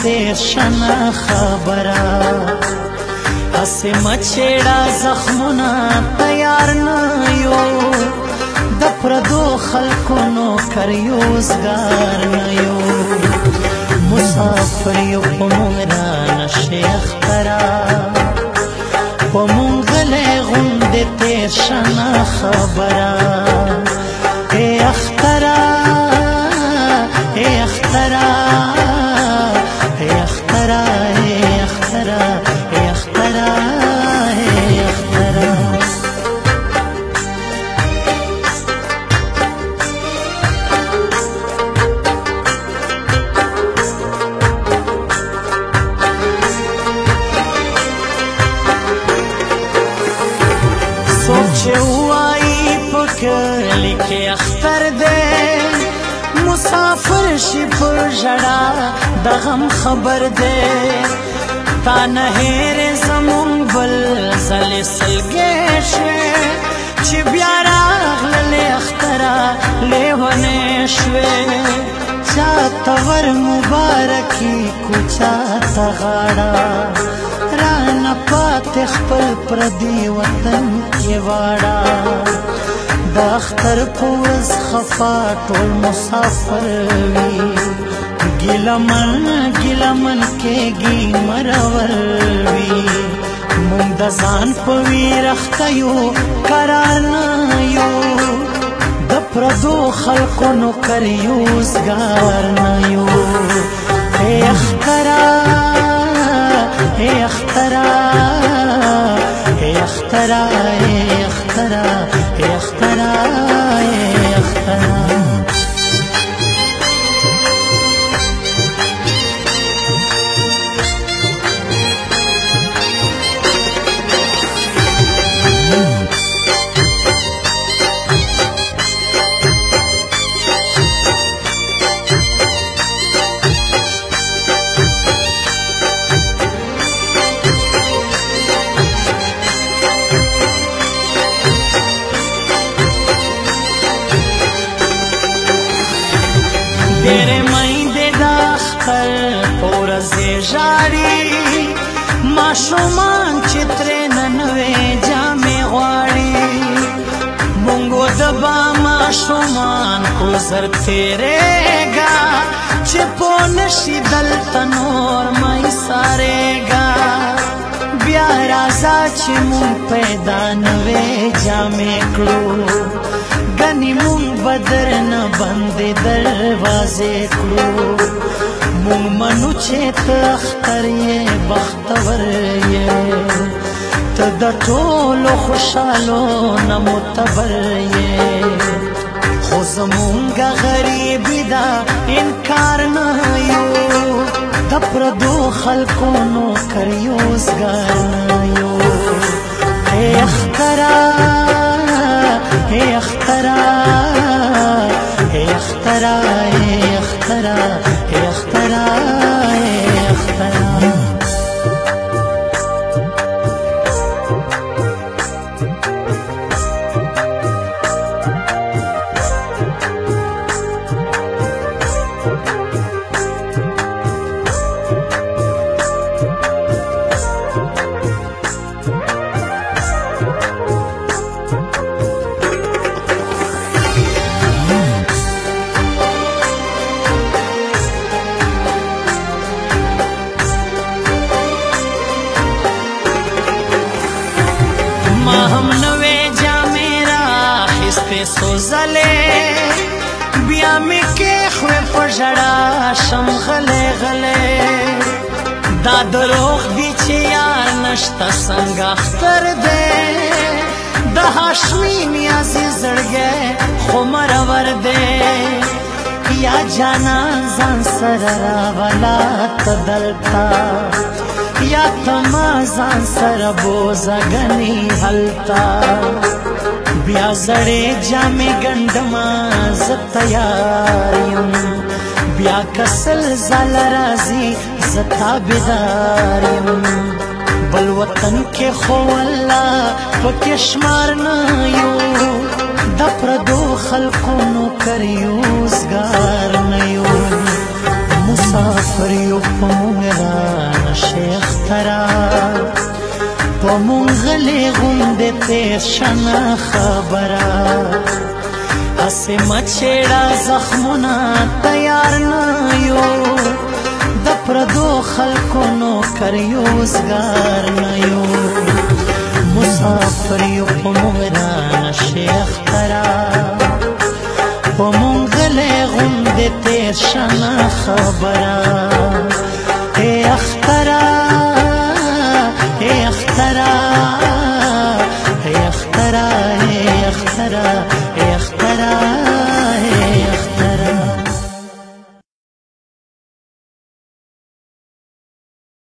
تیر شنا خبره هسې مچېړه زخمونه تیار نه یو د پردو خلکو نوکر یوزګار نه یو مسافر یو په مونږ رانشي اختره په مونږ غلی غوندې تیر شنه خبره ای اختره ای اختره ای اختره ای اختره ای اختره ای اختره څوک چې وایي په کلي کې اختر دی مسافر شي پر ژړا د غم خبر دی تا نه هېرې زمونږ بل ځلې سلګۍ شوې چې بیا راغللې اختره لیونۍ شوې چاته ور مبارکي کو چاته غاړه رانه پاتې خپل پردي وطن کې واړه د اختر په ورځ خفا ټول مسافر وي ګیلمن کېږي مرور وي مونږ د ځان په ویر اخته یو قرار نه یو د پردو خلکو نوکر یوزګار نه یو ای اختره ای اختره ای اختره ای اختره ای اختره ای اختره ډېرې میندې د اختر په ورځې ژاړي ماشومان چې ترې ننوې جامې غواړي مونږ د با ماشومان کو زر تېرېږه چې پوه نشي دلته نور مه ایسارېږه بیا راځه چې مونږ پیدا نوې جامې کړو ګنې مونږ به درنه بندې دروازې کړو مونږ منو چې ته اختر یې بختور یې ته د ټولو خوشحالو نه معتبر یې خو زمونږه غریبي ده انکار نه یو د پردو خلکو نوکر یوزګار نه یو ای اختره ای اختره ای اختره ای اختره ای اختره ای اختره ما هم نوې جامې راخیستې څو ځلې بیا مې کېښوې په ژړا شم غلی غلی دا دروغ دي چې یار نشته څنګه اختر دی د هاشمي نیازي زړګی خو مرور دی یا جانان ځان سره راولا ته دلته یا تما ځان سره بوزه ګنې هلته بیا زړې جامې ګنډما زه تیار یم بیا کسل زاله راځي زه تابعدار یم بل وطن کې خو الله پکې شمار نه یو د پردو خلکو نوکر یوزګار نه یو مسافر یو په مونږ رانشي اخترا په مونږ غلې غوندې تېر شه نه خبره هسې مچېړه زخمونه تیار نه یو د پردو خلکو نوکر یوزګار نه یو مسافر یو په مونږ رانشي اخترا په مونږ غلې غوندې تېر شه نه خبره ای اخترا ای اخترا ای اخترا ای اخترا ای اخترا